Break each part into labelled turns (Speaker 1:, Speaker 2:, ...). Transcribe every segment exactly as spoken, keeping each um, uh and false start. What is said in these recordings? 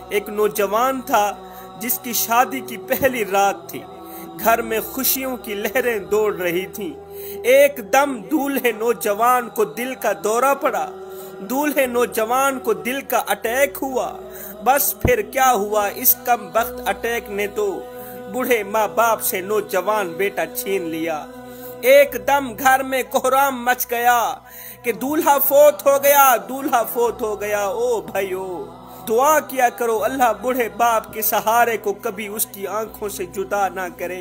Speaker 1: ایک نوجوان تھا جس کی شادی کی پہلی رات تھی۔ گھر میں خوشیوں کی لہریں دوڑ رہی تھیں۔ ایک دم دولہے نوجوان کو دل کا دورہ پڑا۔ دولہے نوجوان کو دل کا اٹیک ہوا۔ بس پھر کیا ہوا، اس کم بخت اٹیک نے تو بوڑھے ماں باپ سے نوجوان بیٹا چھین لیا۔ ایک دم گھر میں کوہرام مچ گیا کہ دولہا فوت ہو گیا، دولہا فوت ہو گیا۔ او بھائیو، دعا کیا کرو اللہ بوڑھے باپ کے سہارے کو کبھی اس کی آنکھوں سے جدا نہ کرے۔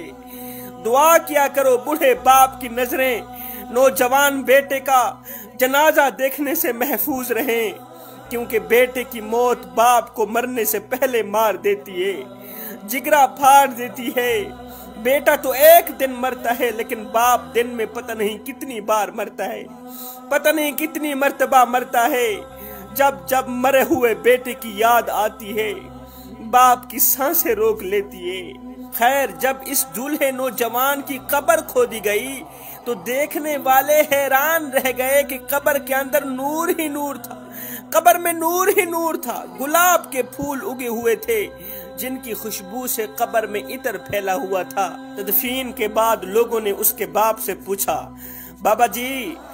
Speaker 1: دعا کیا کرو بوڑھے باپ کی نظریں نوجوان بیٹے کا جنازہ دیکھنے سے محفوظ رہیں، کیونکہ بیٹے کی موت باپ کو مرنے سے پہلے مار دیتی ہے، جگرا پھاڑ دیتی ہے۔ بیٹا تو ایک دن مرتا ہے، لیکن باپ دن میں پتہ نہیں کتنی بار مرتا ہے، پتہ نہیں کتنی مرتبہ مرتا ہے۔ جب جب مرے ہوئے بیٹے کی یاد آتی ہے، باپ کی سانسیں روک لیتی ہے۔ خیر، جب اس دولہے نوجوان کی قبر کھودی گئی تو دیکھنے والے حیران رہ گئے کہ قبر کے اندر نور ہی نور تھا، قبر میں نور ہی نور تھا۔ گلاب کے پھول اگے ہوئے تھے جن کی خوشبو سے قبر میں عطر پھیلا ہوا تھا۔ تدفین کے بعد لوگوں نے اس کے باپ سے پوچھا، بابا جی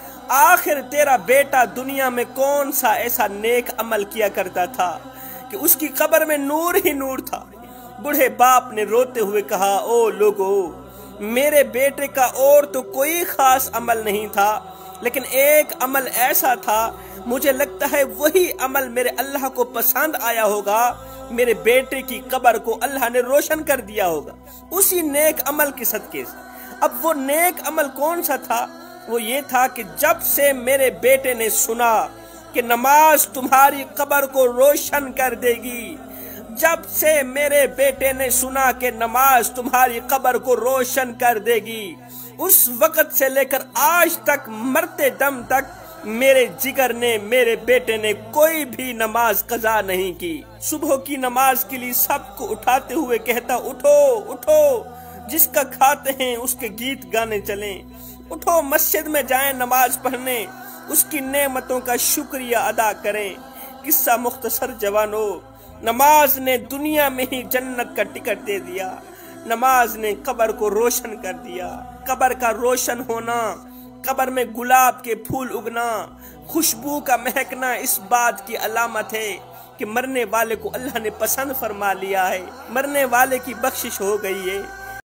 Speaker 1: آخر تیرا بیٹا دنیا میں کون سا ایسا نیک عمل کیا کرتا تھا کہ اس کی قبر میں نور ہی نور تھا؟ بوڑھے باپ نے روتے ہوئے کہا، او لوگو، میرے بیٹے کا اور تو کوئی خاص عمل نہیں تھا، لیکن ایک عمل ایسا تھا، مجھے لگتا ہے وہی عمل میرے اللہ کو پسند آیا ہوگا، میرے بیٹے کی قبر کو اللہ نے روشن کر دیا ہوگا اسی نیک عمل کے صدقے سے۔ اب وہ نیک عمل کون سا تھا؟ وہ یہ تھا کہ جب سے میرے بیٹے نے سنا کہ نماز تمہاری قبر کو روشن کر دے گی، جب سے میرے بیٹے نے سنا کہ نماز تمہاری قبر کو روشن کر دے گی، اس وقت سے لے کر آج تک مرتے دم تک میرے جگر نے، میرے بیٹے نے کوئی بھی نماز قضا نہیں کی۔ صبح کی نماز کے لیے سب کو اٹھاتے ہوئے کہتا، اٹھو اٹھو، جس کا کھاتے ہیں اس کے گیت گانے چلیں، اٹھو مسجد میں جائیں نماز پڑھنے، اس کی نعمتوں کا شکریہ ادا کریں۔ قصہ مختصر جوانو، نماز نے دنیا میں ہی جنت کا ٹکٹ دے دیا، نماز نے قبر کو روشن کر دیا۔ قبر کا روشن ہونا، قبر میں گلاب کے پھول اگنا، خوشبو کا مہکنا اس بات کی علامت ہے کہ مرنے والے کو اللہ نے پسند فرما لیا ہے، مرنے والے کی بخشش ہو گئی ہے۔